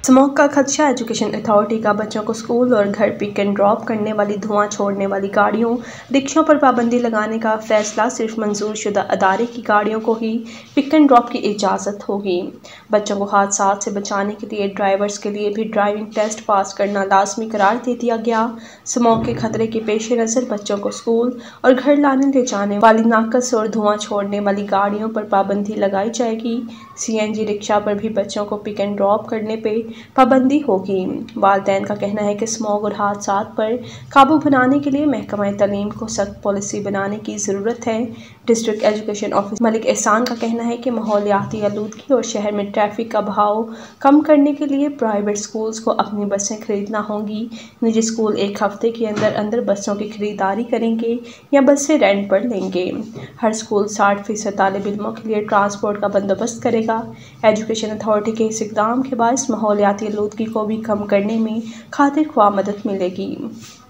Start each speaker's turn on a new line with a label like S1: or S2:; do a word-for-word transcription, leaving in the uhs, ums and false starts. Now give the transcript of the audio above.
S1: Smog का खदशा। Education authority का बच्चों को स्कूल और घर पिक एंड ड्रॉप करने वाली धुआं छोड़ने वाली गाड़ियों रिक्शों पर पाबंदी लगाने का फैसला। सिर्फ मंजूर शुदा अदारे की गाड़ियों को ही पिक एंड ड्रॉप की इजाज़त होगी। बच्चों को हादसात से बचाने के लिए ड्राइवर्स के लिए भी ड्राइविंग टेस्ट पास करना लाजमी करार दे दिया गया। स्मॉग के खतरे के पेश नज़र बच्चों को स्कूल और घर लाने ले जाने वाली नाकस और धुआं छोड़ने वाली गाड़ियों पर पाबंदी लगाई जाएगी। सी एन जी रिक्शा पर भी बच्चों को पिक एंड ड्रॉप करने पर पाबंदी होगी। वालिदैन का कहना है कि स्मॉग और हादसात पर काबू बनाने के लिए महकमा तालीम को सख्त पॉलिसी बनाने की ज़रूरत है। डिस्ट्रिक्ट एजुकेशन ऑफिसर मलिक एहसान का कहना है कि माहौलियाती आलूदगी और शहर में ट्रैफिक का बहाव कम करने के लिए प्राइवेट स्कूल्स को अपनी बसें खरीदना होंगी। निजी स्कूल एक हफ्ते के अंदर अंदर बसों की खरीदारी करेंगे या बसें रेंट पर लेंगे। हर स्कूल साठ फीसद तालिब इल्मों के लिए ट्रांसपोर्ट का बंदोबस्त करेगा। एजुकेशन अथॉरिटी के इस इक़दाम के बायस माहौलियाती आलूदगी को भी कम करने में खातिर ख्वाह मदद मिलेगी।